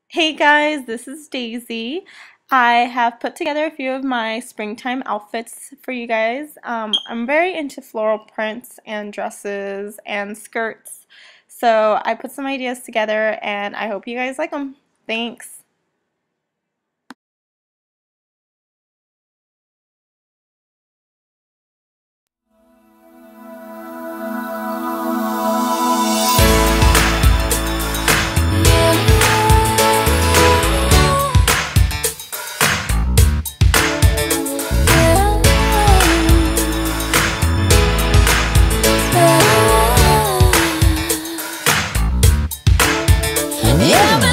Hey guys, this is Daisy. I have put together a few of my springtime outfits for you guys. I'm very into floral prints and dresses and skirts, so I put some ideas together and I hope you guys like them. Thanks. Yeah.